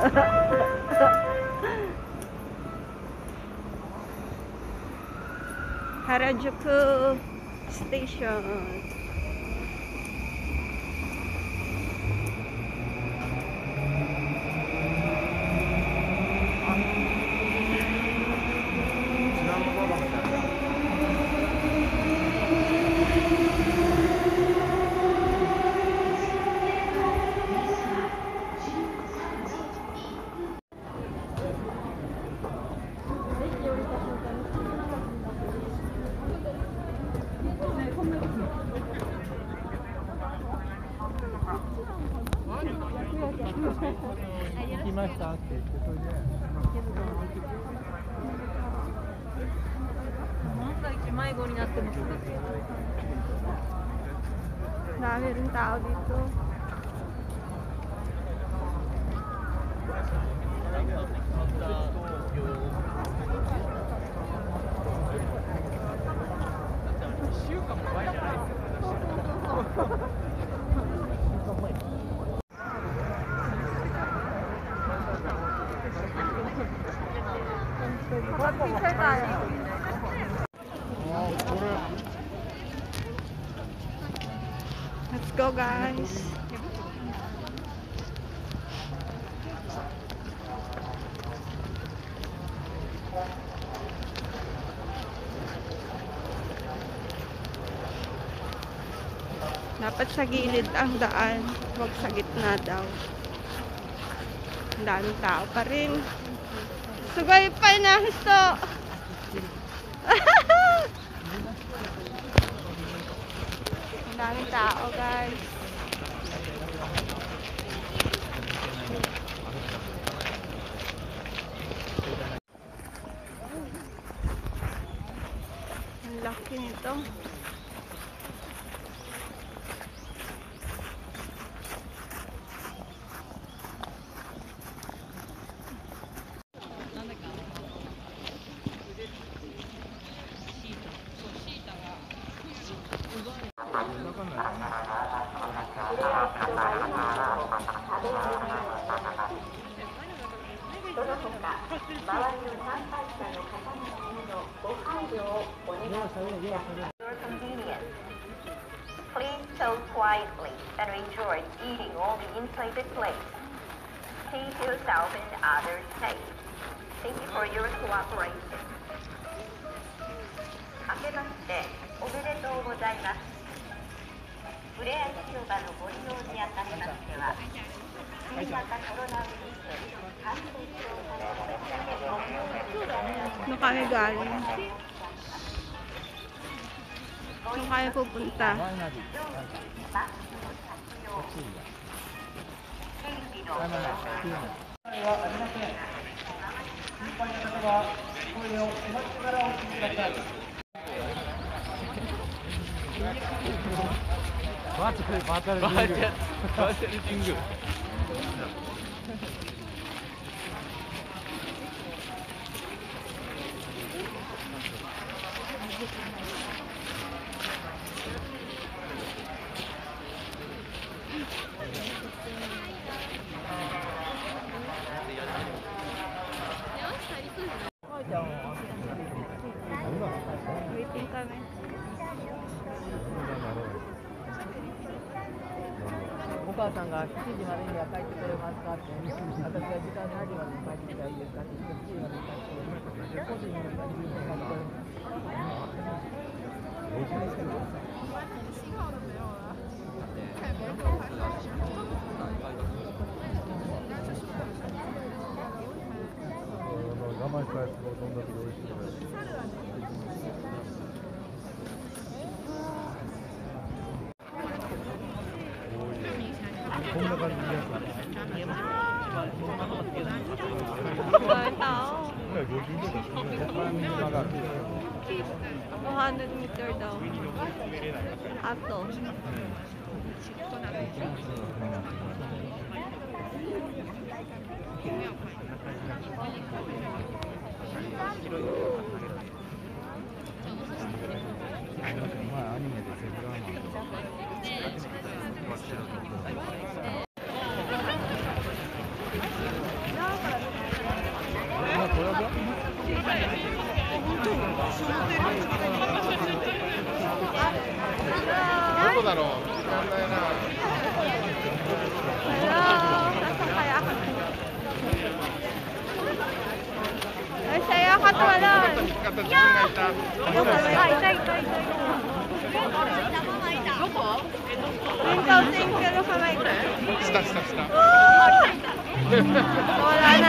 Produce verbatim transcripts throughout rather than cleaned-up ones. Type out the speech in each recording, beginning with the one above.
Harajuku Station. Dami rin tao dito. Picture tayo. Let's go, guys. Dapat sa gilid ang daan, huwag sa gitna daw. Ang daming tao pa rin. Sugay pa na gusto. Ang daming tao, guys. Ang laki nito. Your convenience. Please sew quietly and enjoy eating all the inflated plates. Keep yourself and others safe. Thank you for your cooperation. 明けましておめでとうございます。ふれあい広場のご利用にあたりましては、新型コロナウイルス感染症対策でご利用いただき Ano kami galing? Ano kaya pupunta? Jingu. Waiting kami. お母さんがしちじまでには帰ってくれますかって、私が時間何時までに帰ってきたらいいですかって、しちじまでに帰ってくれます。個人の帰ってくれます。 我慢したやつがどんだけ美味しいのか。こんな感じでやつ。 Ay, tao. one hundred meter daw. Ato. Hello! Nasaan kaya ako? Ay, saya ka tumalon! Shinto, thank you ng kamay ko. Stop, stop, stop. Wala na.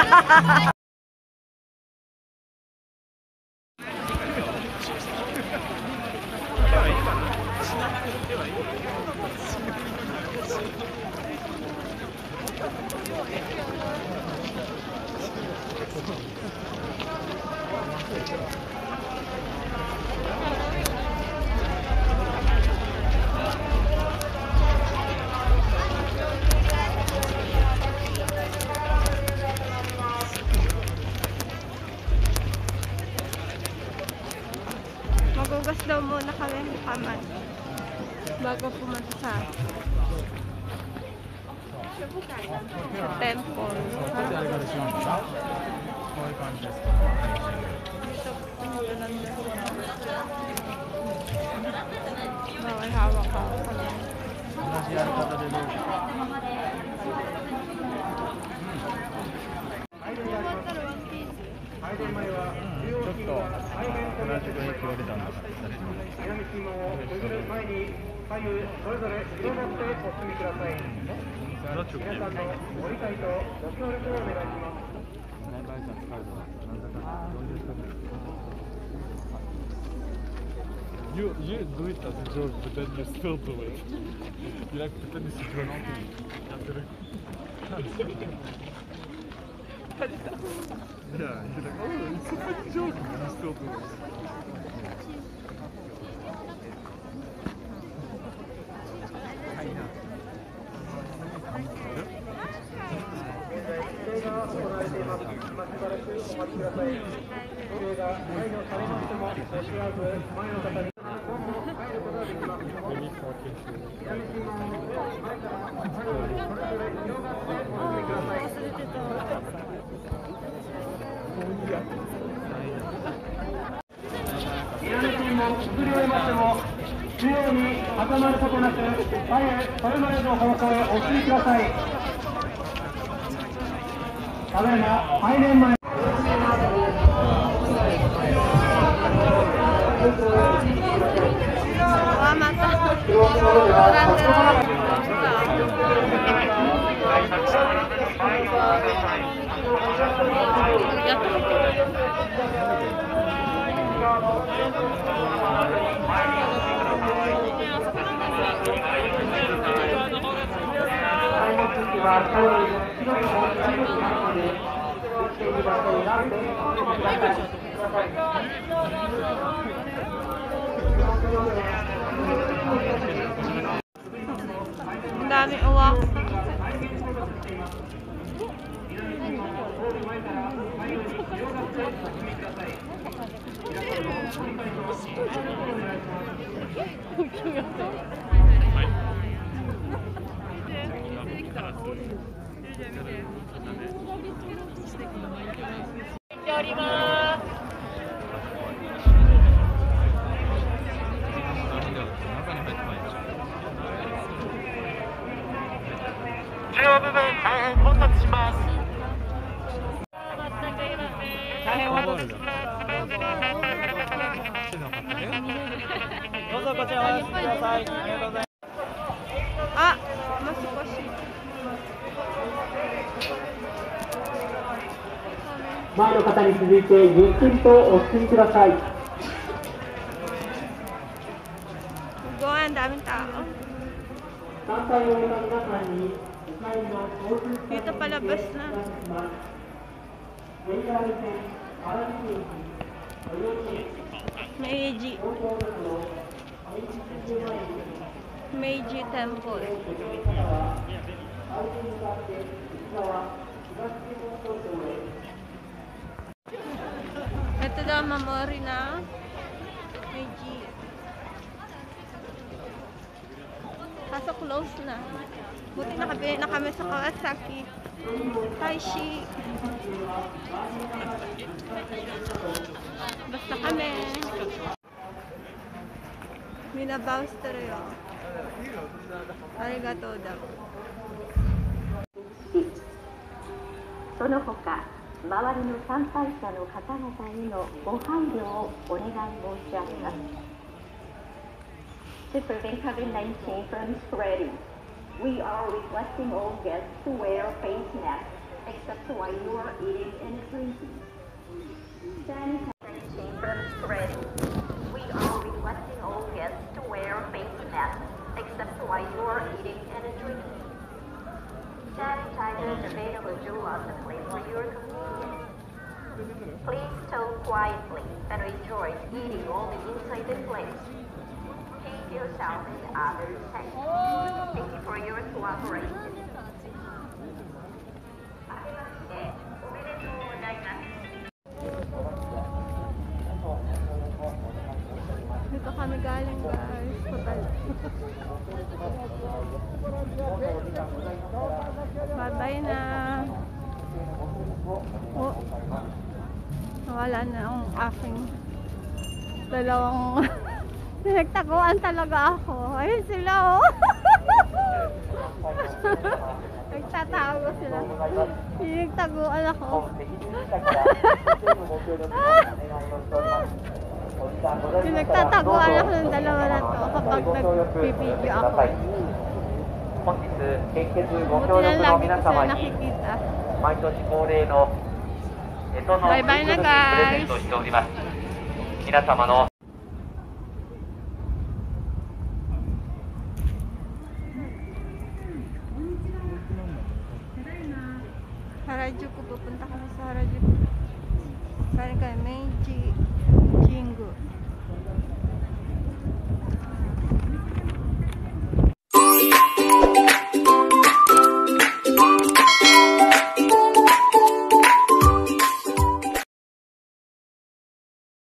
Magugas daw muna kami ng kamay bago pumunta sa sa temple. Bawal hawak-hawak kami. 同じやり方でどうぞ。ちょっと同じぐらい切られたんだから。 南信号を右前に左右それぞれ広がってお進みください。皆さんのご理解とご協力をお願いします。 You, you do it as a joke, but then you still do it. You like pretend it's a joke. Yeah, you're like, oh, it's a funny joke, but you still do it. Ang dami uwak. Ah, masuk sih. 前の方に続いてゆっくりとお進みください。 Buwan, daming tao. Dito palabas na. Meiji. Meiji Temple. Ito daw memory na Meiji. Kaso close na. Buti nakabili na kami sa Kawasaki. Taishi. Basta kami. Minabaw stereo. Arigato daw. その他、周りの参拝者の方々へのご配慮をお願い申し上げます。To prevent COVID nineteen from spreading, we are requesting all guests to wear face masks, except while you are eating and drinking. Sanitizing from spreading, we are requesting all guests to wear face masks, except while you are eating and drinking. Sanitizers available throughout the place for your convenience. Please talk quietly and enjoy eating only inside the place. Keep yourself and others safe. Thank you for your cooperation. おめでとうございます。 Dito kami galing guys. Hotel. Bye-bye na. Oh. Nawala na ang aking dalawang nagtaguan talaga ako. Ayun sila oh. Nagtatago sila. Nagtaguan ako. Yung nagtataguan ako ng dalawa na to kapag nag-video ako. Buti lang lagi ko sila nakikita. Bye-bye na guys! Harajuku, pupunta kami sa Harajuku. Galing kay Meiji.